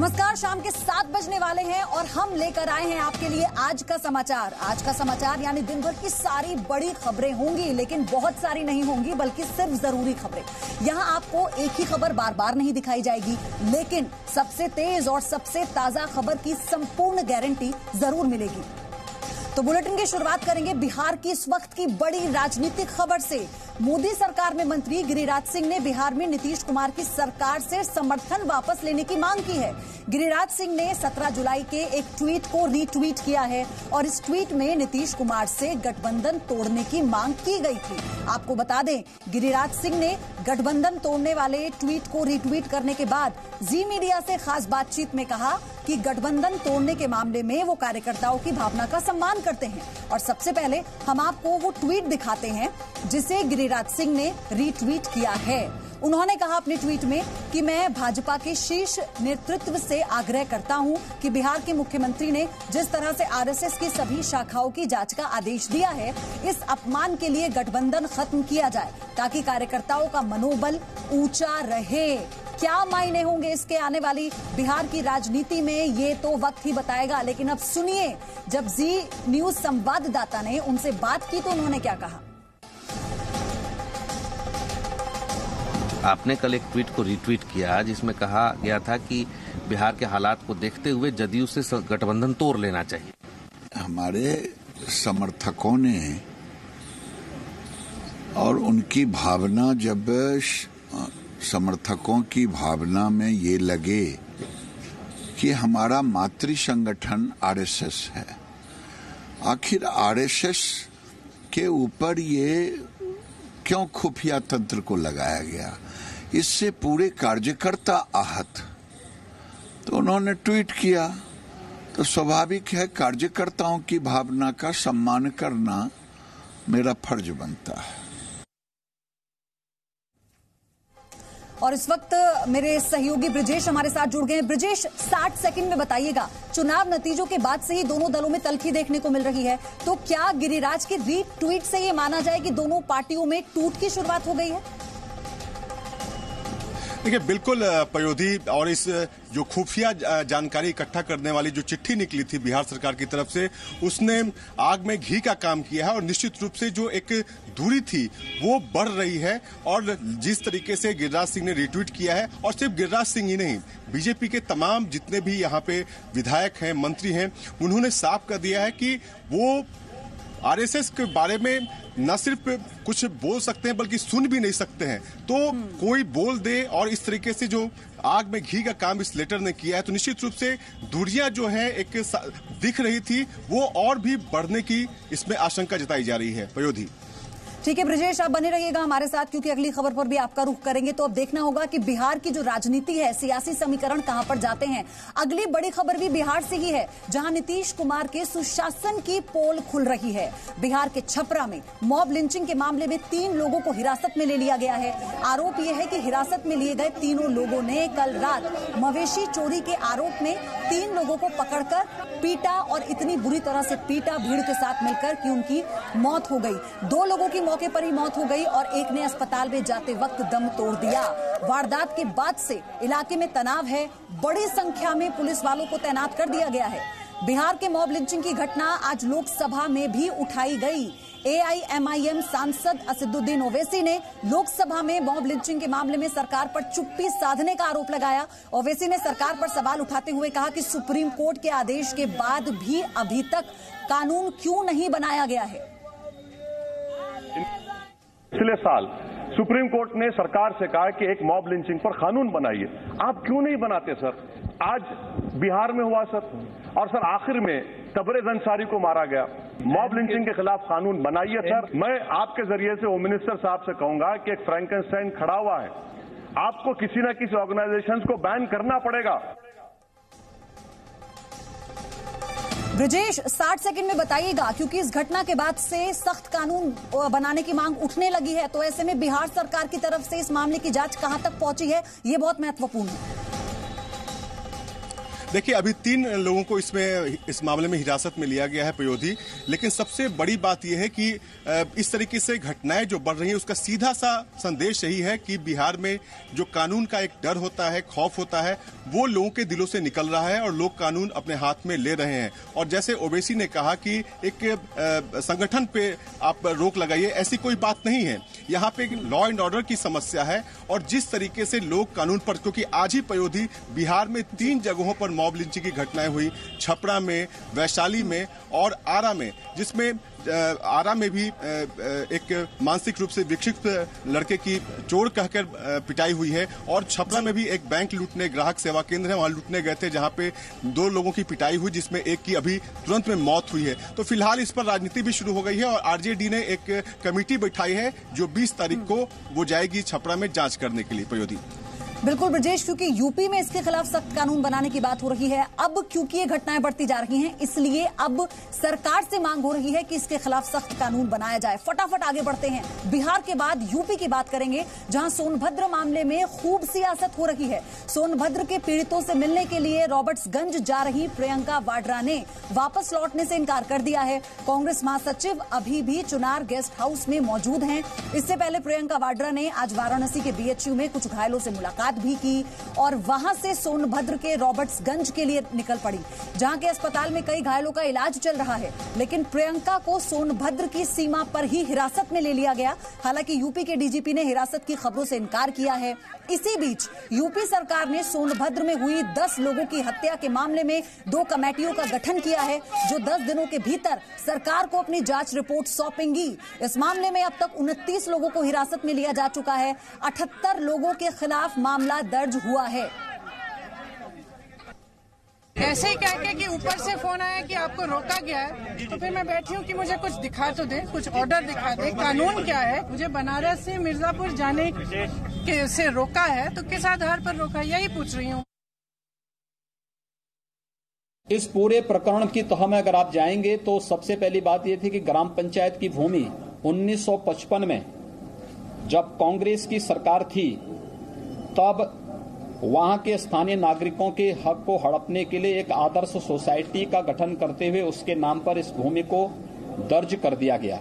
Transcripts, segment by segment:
नमस्कार, शाम के 7 बजने वाले हैं और हम लेकर आए हैं आपके लिए आज का समाचार। आज का समाचार यानी दिन भर की सारी बड़ी खबरें होंगी, लेकिन बहुत सारी नहीं होंगी, बल्कि सिर्फ जरूरी खबरें। यहां आपको एक ही खबर बार बार नहीं दिखाई जाएगी, लेकिन सबसे तेज और सबसे ताजा खबर की संपूर्ण गारंटी जरूर मिलेगी। तो बुलेटिन की शुरुआत करेंगे बिहार की इस वक्त की बड़ी राजनीतिक खबर से। मोदी सरकार में मंत्री गिरिराज सिंह ने बिहार में नीतीश कुमार की सरकार से समर्थन वापस लेने की मांग की है। गिरिराज सिंह ने 17 जुलाई के एक ट्वीट को रीट्वीट किया है और इस ट्वीट में नीतीश कुमार से गठबंधन तोड़ने की मांग की गई थी। आपको बता दें, गिरिराज सिंह ने गठबंधन तोड़ने वाले ट्वीट को रीट्वीट करने के बाद जी मीडिया से खास बातचीत में कहा कि गठबंधन तोड़ने के मामले में वो कार्यकर्ताओं की भावना का सम्मान करते हैं। और सबसे पहले हम आपको वो ट्वीट दिखाते हैं जिसे गिरिराज सिंह ने रीट्वीट किया है। उन्होंने कहा अपने ट्वीट में कि मैं भाजपा के शीर्ष नेतृत्व से आग्रह करता हूं कि बिहार के मुख्यमंत्री ने जिस तरह से आरएसएस की सभी शाखाओं की जांच का आदेश दिया है, इस अपमान के लिए गठबंधन खत्म किया जाए ताकि कार्यकर्ताओं का मनोबल ऊंचा रहे। क्या मायने होंगे इसके आने वाली बिहार की राजनीति में, ये तो वक्त ही बताएगा। लेकिन अब सुनिए, जब जी न्यूज संवाददाता ने उनसे बात की तो उन्होंने क्या कहा। आपने कल एक ट्वीट को रीट्वीट किया जिसमें कहा गया था कि बिहार के हालात को देखते हुए जदयू से गठबंधन तोड़ लेना चाहिए। हमारे समर्थकों ने और उनकी भावना, जब समर्थकों की भावना में ये लगे कि हमारा मातृ संगठन आरएसएस है, आखिर आरएसएस के ऊपर ये क्यों खुफिया तंत्र को लगाया गया, इससे पूरे कार्यकर्ता आहत। तो उन्होंने ट्वीट किया, तो स्वाभाविक है कार्यकर्ताओं की भावना का सम्मान करना मेरा फर्ज बनता है। और इस वक्त मेरे सहयोगी ब्रिजेश हमारे साथ जुड़ गए हैं। ब्रिजेश, 60 सेकंड में बताइएगा, चुनाव नतीजों के बाद से ही दोनों दलों में तल्खी देखने को मिल रही है, तो क्या गिरिराज के रीट्वीट से ये माना जाए कि दोनों पार्टियों में टूट की शुरुआत हो गई है? देखिए, बिल्कुल पयोधी, और इस जो खुफिया जानकारी इकट्ठा करने वाली जो चिट्ठी निकली थी बिहार सरकार की तरफ से, उसने आग में घी का काम किया है और निश्चित रूप से जो एक दूरी थी वो बढ़ रही है। और जिस तरीके से गिरिराज सिंह ने रिट्वीट किया है, और सिर्फ गिरिराज सिंह ही नहीं, बीजेपी के तमाम जितने भी यहाँ पे विधायक हैं, मंत्री हैं, उन्होंने साफ कर दिया है कि वो आरएसएस के बारे में न सिर्फ कुछ बोल सकते हैं बल्कि सुन भी नहीं सकते हैं। तो कोई बोल दे, और इस तरीके से जो आग में घी का काम इस लेटर ने किया है, तो निश्चित रूप से दूरियां जो है एक दिख रही थी, वो और भी बढ़ने की इसमें आशंका जताई जा रही है। पयोधी, ठीक है ब्रिजेश, आप बने रहिएगा हमारे साथ, क्योंकि अगली खबर पर भी आपका रुख करेंगे। तो अब देखना होगा कि बिहार की जो राजनीति है, सियासी समीकरण कहां पर जाते हैं। अगली बड़ी खबर भी बिहार से ही है, जहां नीतीश कुमार के सुशासन की पोल खुल रही है। बिहार के छपरा में मॉब लिंचिंग के मामले में 3 लोगों को हिरासत में ले लिया गया है। आरोप यह है कि हिरासत में लिए गए तीनों लोगों ने कल रात मवेशी चोरी के आरोप में 3 लोगों को पकड़कर पीटा, और इतनी बुरी तरह से पीटा भीड़ के साथ मिलकर कि उनकी मौत हो गई। 2 लोगों की मौके पर ही मौत हो गई और एक ने अस्पताल में जाते वक्त दम तोड़ दिया। वारदात के बाद से इलाके में तनाव है, बड़ी संख्या में पुलिस वालों को तैनात कर दिया गया है। बिहार के मॉब लिंचिंग की घटना आज लोकसभा में भी उठाई गई। एआईएमआईएम सांसद असदुद्दीन ओवैसी ने लोकसभा में मॉब लिंचिंग के मामले में सरकार पर चुप्पी साधने का आरोप लगाया। ओवैसी ने सरकार पर सवाल उठाते हुए कहा कि सुप्रीम कोर्ट के आदेश के बाद भी अभी तक कानून क्यों नहीं बनाया गया है। पिछले साल सुप्रीम कोर्ट ने सरकार से कहा कि एक मॉब लिंचिंग पर कानून बनाइए, आप क्यों नहीं बनाते सर? आज बिहार में हुआ सर, और सर आखिर में तबरेज अंसारी को मारा गया। मॉब लिंचिंग के खिलाफ कानून बनाइए सर। मैं आपके जरिए से होम मिनिस्टर साहब से कहूंगा कि एक फ्रैंकेनस्टाइन खड़ा हुआ है, आपको किसी न किसी ऑर्गेनाइजेशन को बैन करना पड़ेगा। ब्रिजेश, 60 सेकंड में बताइएगा, क्योंकि इस घटना के बाद से सख्त कानून बनाने की मांग उठने लगी है, तो ऐसे में बिहार सरकार की तरफ से इस मामले की जांच कहां तक पहुंची है, ये बहुत महत्वपूर्ण है। देखिए, अभी 3 लोगों को इस मामले में हिरासत में लिया गया है प्रयोधी, लेकिन सबसे बड़ी बात यह है कि इस तरीके से घटनाएं जो बढ़ रही हैं उसका सीधा सा संदेश यही है कि बिहार में जो कानून का एक डर होता है, खौफ होता है, वो लोगों के दिलों से निकल रहा है और लोग कानून अपने हाथ में ले रहे हैं। और जैसे ओवैसी ने कहा कि एक संगठन पे आप रोक लगाइए, ऐसी कोई बात नहीं है। यहाँ पे लॉ एंड ऑर्डर की समस्या है और जिस तरीके से लोग कानून पर, क्योंकि आज ही प्रयोधी बिहार में 3 जगहों पर मॉब लिंचिंग की घटनाएं हुई, छपरा में, वैशाली में और आरा में, जिसमें आरा में भी एक मानसिक रूप से विक्षिप्त लड़के की चोर कहकर पिटाई हुई है और छपरा में भी एक बैंक लूटने, ग्राहक सेवा केंद्र है, वहां लूटने गए थे, जहां पे 2 लोगों की पिटाई हुई, जिसमें एक की अभी तुरंत में मौत हुई है। तो फिलहाल इस पर राजनीति भी शुरू हो गई है और आरजेडी ने एक कमेटी बैठाई है जो 20 तारीख को वो जाएगी छपरा में जांच करने के लिए। प्रयोधी बिल्कुल ब्रजेश, क्योंकि यूपी में इसके खिलाफ सख्त कानून बनाने की बात हो रही है। अब क्योंकि ये घटनाएं बढ़ती जा रही हैं, इसलिए अब सरकार से मांग हो रही है कि इसके खिलाफ सख्त कानून बनाया जाए। फटाफट आगे बढ़ते हैं, बिहार के बाद यूपी की बात करेंगे, जहां सोनभद्र मामले में खूब सियासत हो रही है। सोनभद्र के पीड़ितों से मिलने के लिए रॉबर्ट्सगंज जा रही प्रियंका वाड्रा ने वापस लौटने से इनकार कर दिया है। कांग्रेस महासचिव अभी भी चुनार गेस्ट हाउस में मौजूद हैं। इससे पहले प्रियंका वाड्रा ने आज वाराणसी के बीएचयू में कुछ घायलों से मुलाकात भी की और वहां से सोनभद्र के रॉबर्ट्सगंज के लिए निकल पड़ी, जहां के अस्पताल में कई घायलों का इलाज चल रहा है। लेकिन प्रियंका को सोनभद्र की सीमा पर ही हिरासत में ले लिया गया। हालांकि यूपी के डीजीपी ने हिरासत की खबरों से इनकार किया है। इसी बीच यूपी सरकार ने सोनभद्र में हुई 10 लोगों की हत्या के मामले में 2 कमेटियों का गठन किया है, जो 10 दिनों के भीतर सरकार को अपनी जांच रिपोर्ट सौंपेंगी। इस मामले में अब तक 29 लोगों को हिरासत में लिया जा चुका है। 78 लोगों के खिलाफ मामला दर्ज हुआ है। ऐसे ही कह के कि ऊपर से फोन आया कि आपको रोका गया है, तो फिर मैं बैठी हूँ कि मुझे कुछ दिखा तो दे, कुछ ऑर्डर दिखा दे, कानून क्या है। मुझे बनारस से मिर्जापुर जाने के से रोका है, तो किस आधार पर रोका, यही पूछ रही हूँ। इस पूरे प्रकरण की तह में अगर आप जाएंगे तो सबसे पहली बात यह थी कि ग्राम पंचायत की भूमि 1955 में जब कांग्रेस की सरकार थी, तब वहां के स्थानीय नागरिकों के हक को हड़पने के लिए एक आदर्श सोसाइटी का गठन करते हुए उसके नाम पर इस भूमि को दर्ज कर दिया गया।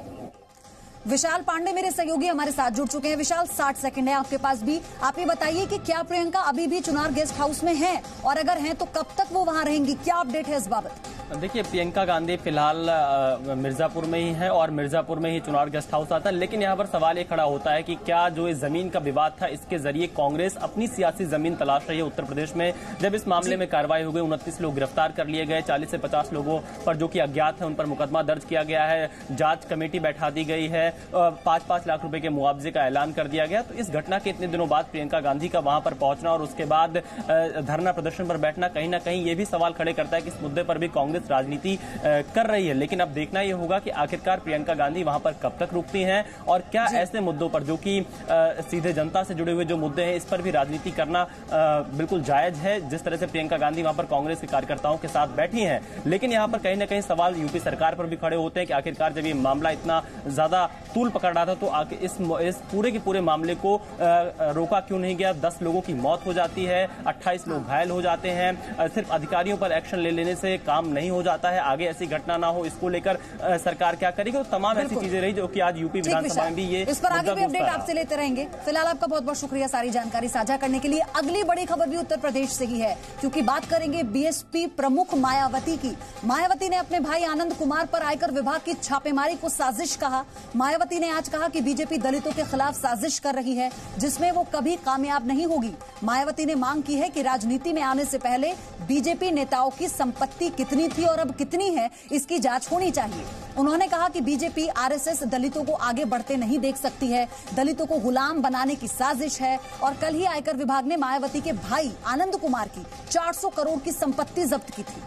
विशाल पांडे मेरे सहयोगी हमारे साथ जुड़ चुके हैं। विशाल, 60 सेकंड है आपके पास भी। आप ये बताइए कि क्या प्रियंका अभी भी चुनार गेस्ट हाउस में है, और अगर हैं तो कब तक वो वहां रहेंगी, क्या अपडेट है इस बाबत? देखिए, प्रियंका गांधी फिलहाल मिर्जापुर में ही है और मिर्जापुर में ही चुनार गेस्ट हाउस आता है। लेकिन यहाँ पर सवाल ये खड़ा होता है कि क्या जो इस जमीन का विवाद था, इसके जरिए कांग्रेस अपनी सियासी जमीन तलाश रही है उत्तर प्रदेश में। जब इस मामले में कार्रवाई हो गई, 29 लोग गिरफ्तार कर लिए गए, 40 से 50 लोगों पर जो कि अज्ञात है उन पर मुकदमा दर्ज किया गया है, जांच कमेटी बैठा दी गई है, 5-5 लाख रुपए के मुआवजे का ऐलान कर दिया गया। तो इस घटना के इतने दिनों बाद प्रियंका गांधी का वहां पर पहुंचना और उसके बाद धरना प्रदर्शन पर बैठना कहीं ना कहीं ये भी सवाल खड़े करता है कि इस मुद्दे पर भी कांग्रेस राजनीति कर रही है। लेकिन अब देखना यह होगा कि आखिरकार प्रियंका गांधी वहां पर कब तक रुकती हैं और क्या ऐसे मुद्दों पर जो कि सीधे जनता से जुड़े हुए जो मुद्दे हैं, इस पर भी राजनीति करना बिल्कुल जायज है, जिस तरह से प्रियंका गांधी वहां पर कांग्रेस के कार्यकर्ताओं के साथ बैठी हैं। लेकिन यहां पर कहीं ना कहीं सवाल यूपी सरकार पर भी खड़े होते हैं कि आखिरकार जब ये मामला इतना ज्यादा तूल पकड़ रहा था तो इस पूरे के पूरे मामले को रोका क्यों नहीं गया? 10 लोगों की मौत हो जाती है, 28 लोग घायल हो जाते हैं। सिर्फ अधिकारियों पर एक्शन ले लेने से काम नहीं हो जाता है, आगे ऐसी घटना ना हो, इसको लेकर सरकार क्या करेगी? तो तमाम ऐसी चीजें रही जो कि आज यूपी विधानसभा में भी ये इस पर आगे भी अपडेट आपसे लेते रहेंगे। फिलहाल आपका बहुत बहुत शुक्रिया सारी जानकारी साझा करने के लिए। अगली बड़ी खबर भी उत्तर प्रदेश से ही है, क्योंकि बात करेंगे बीएसपी प्रमुख मायावती की। मायावती ने अपने भाई आनंद कुमार पर आयकर विभाग की छापेमारी को साजिश कहा। मायावती ने आज कहा कि बीजेपी दलितों के खिलाफ साजिश कर रही है, जिसमें वो कभी कामयाब नहीं होगी। मायावती ने मांग की है कि राजनीति में आने से पहले बीजेपी नेताओं की संपत्ति कितनी थी और अब कितनी है, इसकी जांच होनी चाहिए। उन्होंने कहा कि बीजेपी आरएसएस दलितों को आगे बढ़ते नहीं देख सकती है, दलितों को गुलाम बनाने की साजिश है। और कल ही आयकर विभाग ने मायावती के भाई आनंद कुमार की 400 करोड़ की संपत्ति जब्त की थी।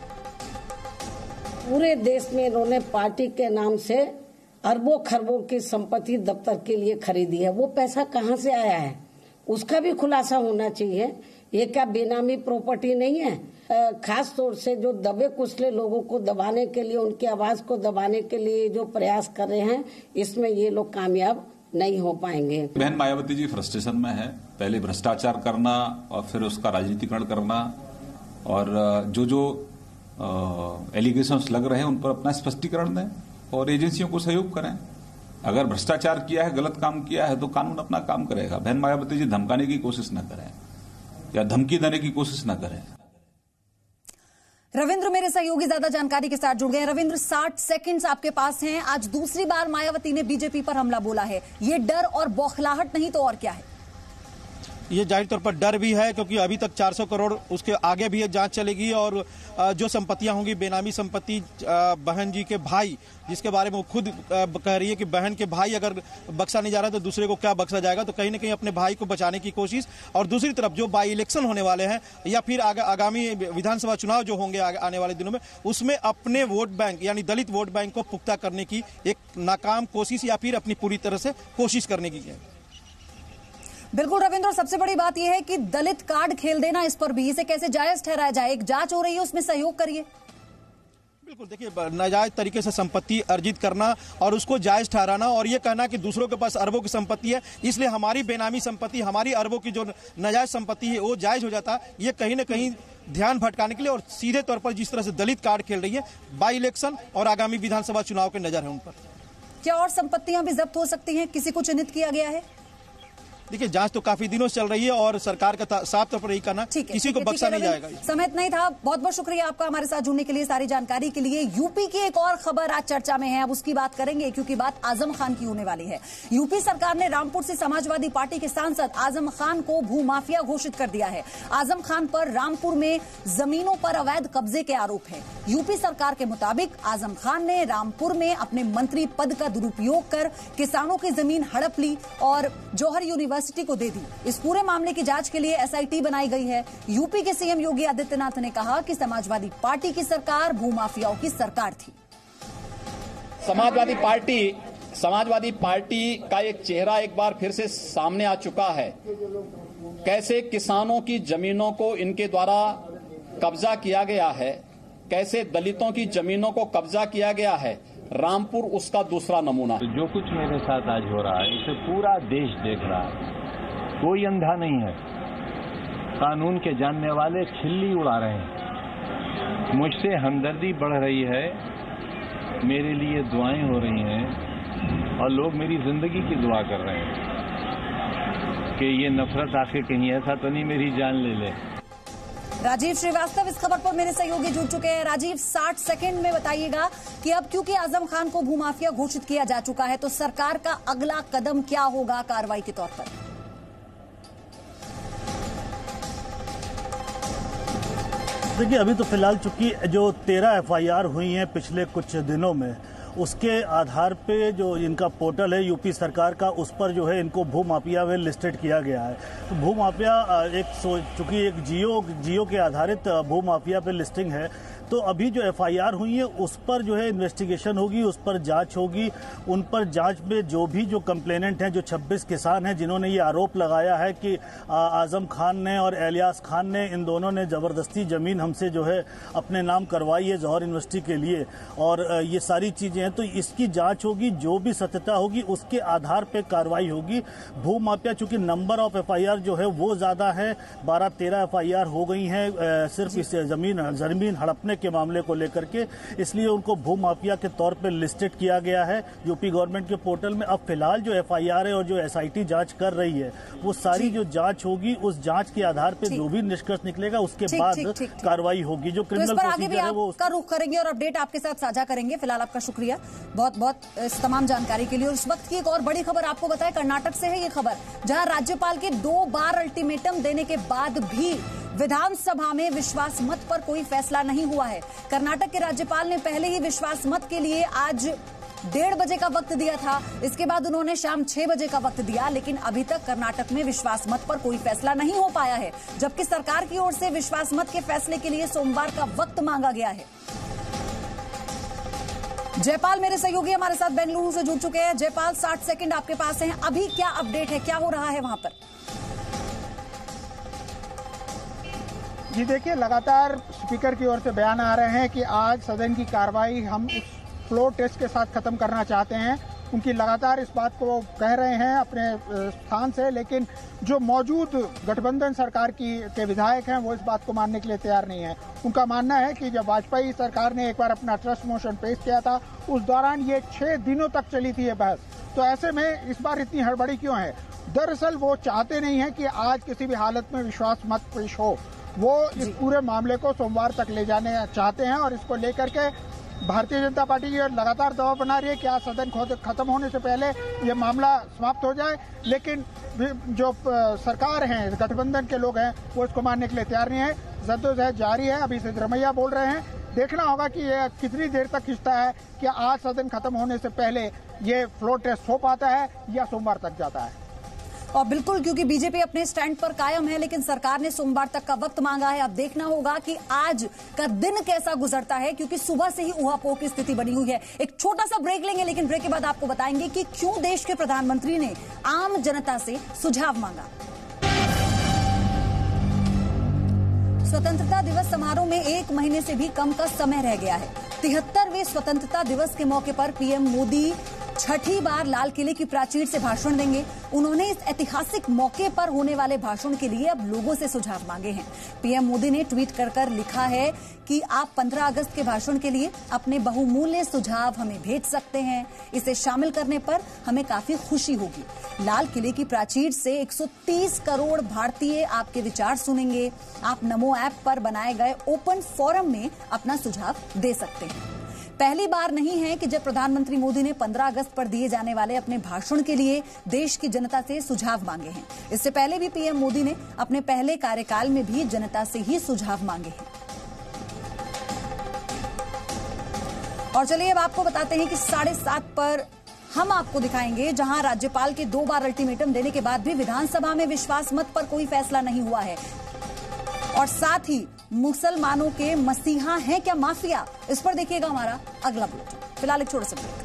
पूरे देश में इन्होंने पार्टी के नाम से अरबों खरबों की संपत्ति दफ्तर के लिए खरीदी है। वो पैसा कहां से आया है, उसका भी खुलासा होना चाहिए। ये क्या बेनामी प्रॉपर्टी नहीं है? खास तौर से जो दबे कुचले लोगों को दबाने के लिए, उनकी आवाज को दबाने के लिए जो प्रयास कर रहे हैं, इसमें ये लोग कामयाब नहीं हो पाएंगे। बहन मायावती जी फ्रस्ट्रेशन में है। पहले भ्रष्टाचार करना और फिर उसका राजनीतिकरण करना, और जो एलिगेशंस लग रहे हैं उन पर अपना स्पष्टीकरण दें और एजेंसियों को सहयोग करें। अगर भ्रष्टाचार किया है, गलत काम किया है तो कानून अपना काम करेगा। बहन मायावती जी धमकाने की कोशिश न करें या धमकी देने की कोशिश न करें। रविंद्र मेरे सहयोगी ज्यादा जानकारी के साथ जुड़ गए। रविंद्र, 60 सेकंड्स आपके पास हैं। आज दूसरी बार मायावती ने बीजेपी पर हमला बोला है। ये डर और बौखलाहट नहीं तो और क्या है? ये जाहिर तौर पर डर भी है, क्योंकि अभी तक 400 करोड़, उसके आगे भी ये जांच चलेगी और जो संपत्तियां होंगी, बेनामी संपत्ति बहन जी के भाई, जिसके बारे में वो खुद कह रही है कि बहन के भाई अगर बख्शा नहीं जा रहा तो दूसरे को क्या बख्शा जाएगा, तो कहीं ना कहीं अपने भाई को बचाने की कोशिश। और दूसरी तरफ जो बाई इलेक्शन होने वाले हैं या फिर आगामी विधानसभा चुनाव जो होंगे आने वाले दिनों में, उसमें अपने वोट बैंक यानी दलित वोट बैंक को पुख्ता करने की एक नाकाम कोशिश या फिर अपनी पूरी तरह से कोशिश करने की है। बिल्कुल रविंद्र, सबसे बड़ी बात यह है कि दलित कार्ड खेल देना, इस पर भी इसे कैसे जायज ठहराया जाए? एक जांच हो रही है, उसमें सहयोग करिए। बिल्कुल, देखिए, नाजायज तरीके से संपत्ति अर्जित करना और उसको जायज ठहराना और ये कहना कि दूसरों के पास अरबों की संपत्ति है, इसलिए हमारी बेनामी संपत्ति, हमारी अरबों की जो नाजायज संपत्ति है वो जायज हो जाता है, ये कहीं ना कहीं ध्यान भटकाने के लिए और सीधे तौर पर जिस तरह से दलित कार्ड खेल रही है, बाई इलेक्शन और आगामी विधानसभा चुनाव के नजर है उन पर। क्या और संपत्तियां भी जब्त हो सकती हैं? किसी को चिन्हित किया गया है? देखिए, जांच तो काफी दिनों से चल रही है और सरकार का साफ तौर पर यही कहना, किसी को बख्शा नहीं जाएगा। समय इतना ही था। बहुत बहुत शुक्रिया आपका हमारे साथ जुड़ने के लिए, सारी जानकारी के लिए। यूपी की एक और खबर आज चर्चा में है, अब उसकी बात करेंगे क्योंकि बात आजम खान की होने वाली है। यूपी सरकार ने रामपुर से समाजवादी पार्टी के सांसद आजम खान को भूमाफिया घोषित कर दिया है। आजम खान पर रामपुर में जमीनों पर अवैध कब्जे के आरोप है। यूपी सरकार के मुताबिक आजम खान ने रामपुर में अपने मंत्री पद का दुरुपयोग कर किसानों की जमीन हड़प ली और जौहर यूनिवर्सिटी को दे दी। इस पूरे मामले की जांच के लिए एसआईटी बनाई गई है। यूपी के सीएम योगी आदित्यनाथ ने कहा कि समाजवादी पार्टी की सरकार भूमाफियाओं की सरकार थी। समाजवादी पार्टी का एक चेहरा एक बार फिर से सामने आ चुका है। कैसे किसानों की जमीनों को इनके द्वारा कब्जा किया गया है, कैसे दलितों की जमीनों को कब्जा किया गया है। रामपुर उसका दूसरा नमूना। तो जो कुछ मेरे साथ आज हो रहा है इसे पूरा देश देख रहा है, कोई अंधा नहीं है। कानून के जानने वाले खिल्ली उड़ा रहे हैं। मुझसे हमदर्दी बढ़ रही है, मेरे लिए दुआएं हो रही हैं और लोग मेरी जिंदगी की दुआ कर रहे हैं कि ये नफरत आखिर कहीं ऐसा तो नहीं मेरी जान ले ले। राजीव श्रीवास्तव इस खबर पर मेरे सहयोगी जुड़ चुके हैं। राजीव, 60 सेकंड में बताइएगा कि अब क्योंकि आजम खान को भूमाफिया घोषित किया जा चुका है तो सरकार का अगला कदम क्या होगा कार्रवाई के तौर पर? देखिए, अभी तो फिलहाल चूंकि जो 13 एफआईआर हुई हैं पिछले कुछ दिनों में, उसके आधार पे जो इनका पोर्टल है यूपी सरकार का, उस पर जो है इनको भूमाफिया में लिस्टेड किया गया है। तो भूमाफिया चूंकि एक जियो के आधारित भूमाफिया पे लिस्टिंग है, तो अभी जो एफआईआर हुई है उस पर जो है इन्वेस्टिगेशन होगी, उस पर जांच होगी। उन पर जांच में जो कंप्लेनेंट हैं, जो 26 किसान हैं जिन्होंने ये आरोप लगाया है कि आजम खान ने और इलियास खान ने, इन दोनों ने जबरदस्ती जमीन हमसे जो है अपने नाम करवाई है जौहर यूनिवर्सिटी के लिए, और ये सारी चीजें हैं। तो इसकी जांच होगी, जो भी सत्यता होगी उसके आधार पर कार्रवाई होगी। भूमाफिया चूंकि नंबर ऑफ एफआईआर जो है वो ज्यादा है, 12-13 एफआईआर हो गई हैं सिर्फ इस जमीन हड़पने के मामले को लेकर के, इसलिए उनको भूमाफिया के तौर पर लिस्टेड किया गया है यूपी गवर्नमेंट के पोर्टल में। अब फिलहाल जो एफआईआर है और जो एसआईटी जांच कर रही है, वो सारी जो जांच होगी, उस जांच के आधार पर जो भी निष्कर्ष निकलेगा उसके बाद कार्रवाई होगी। जो क्रिमिनल प्रोसीजर है वो उसका रुख करेंगे और अपडेट आपके साथ साझा करेंगे। फिलहाल आपका शुक्रिया बहुत बहुत इस तमाम जानकारी के लिए। और इस वक्त की एक और बड़ी खबर आपको बताएं, कर्नाटक से है ये खबर, जहां राज्यपाल के 2 बार अल्टीमेटम देने के बाद भी विधानसभा में विश्वास मत पर कोई फैसला नहीं हुआ है। कर्नाटक के राज्यपाल ने पहले ही विश्वास मत के लिए आज 1:30 बजे का वक्त दिया था, इसके बाद उन्होंने शाम 6 बजे का वक्त दिया, लेकिन अभी तक कर्नाटक में विश्वास मत पर कोई फैसला नहीं हो पाया है, जबकि सरकार की ओर से विश्वास मत के फैसले के लिए सोमवार का वक्त मांगा गया है। जयपाल मेरे सहयोगी हमारे साथ बेंगलुरु से जुड़ चुके हैं। जयपाल, 60 सेकंड आपके पास हैं, अभी क्या अपडेट है, क्या हो रहा है वहां पर? जी देखिए, लगातार स्पीकर की ओर से बयान आ रहे हैं कि आज सदन की कार्रवाई हम उस फ्लोर टेस्ट के साथ खत्म करना चाहते हैं। उनकी लगातार इस बात को कह रहे हैं अपने स्थान से, लेकिन जो मौजूद गठबंधन सरकार के विधायक हैं वो इस बात को मानने के लिए तैयार नहीं है। उनका मानना है कि जब वाजपेयी सरकार ने एक बार अपना ट्रस्ट मोशन पेश किया था उस दौरान ये 6 दिनों तक चली थी ये बहस, तो ऐसे में इस बार इतनी हड़बड़ी क्यों है? दरअसल वो चाहते नहीं है कि आज किसी भी हालत में विश्वास मत पेश हो, वो इस पूरे मामले को सोमवार तक ले जाने चाहते हैं और इसको लेकर के भारतीय जनता पार्टी ये लगातार दबाव बना रही है कि आज सदन खत्म होने से पहले ये मामला समाप्त हो जाए, लेकिन जो सरकार है, गठबंधन के लोग हैं, वो इसको मानने के लिए तैयार नहीं है। जद्दोजहद जारी है। अभी सिद्धरमैया बोल रहे हैं, देखना होगा कि ये कितनी देर तक खिंचता है, कि आज सदन खत्म होने से पहले ये फ्लोर टेस्ट हो पाता है या सोमवार तक जाता है। और बिल्कुल, क्योंकि बीजेपी अपने स्टैंड पर कायम है, लेकिन सरकार ने सोमवार तक का वक्त मांगा है। अब देखना होगा कि आज का दिन कैसा गुजरता है, क्योंकि सुबह से ही ऊहापोह की स्थिति बनी हुई है। एक छोटा सा ब्रेक लेंगे, लेकिन ब्रेक के बाद आपको बताएंगे कि क्यों देश के प्रधानमंत्री ने आम जनता से सुझाव मांगा। स्वतंत्रता दिवस समारोह में 1 महीने से भी कम का समय रह गया है। 73वें स्वतंत्रता दिवस के मौके पर पीएम मोदी छठी बार लाल किले की प्राचीर से भाषण देंगे। उन्होंने इस ऐतिहासिक मौके पर होने वाले भाषण के लिए अब लोगों से सुझाव मांगे हैं। पीएम मोदी ने ट्वीट कर लिखा है कि आप 15 अगस्त के भाषण के लिए अपने बहुमूल्य सुझाव हमें भेज सकते हैं। इसे शामिल करने पर हमें काफी खुशी होगी। लाल किले की प्राचीर से 130 करोड़ भारतीय आपके विचार सुनेंगे। आप नमो ऐप पर बनाए गए ओपन फोरम में अपना सुझाव दे सकते हैं। पहली बार नहीं है कि जब प्रधानमंत्री मोदी ने 15 अगस्त पर दिए जाने वाले अपने भाषण के लिए देश की जनता से सुझाव मांगे हैं। इससे पहले भी पीएम मोदी ने अपने पहले कार्यकाल में भी जनता से ही सुझाव मांगे हैं। और चलिए अब आपको बताते हैं कि 7:30 पर हम आपको दिखाएंगे, जहां राज्यपाल के 2 बार अल्टीमेटम देने के बाद भी विधानसभा में विश्वास मत पर कोई फैसला नहीं हुआ है। और साथ ही मुसलमानों के मसीहा हैं क्या माफिया, इस पर देखिएगा हमारा अगला बुलेटिन। फिलहाल एक छोटा सा ब्रेक।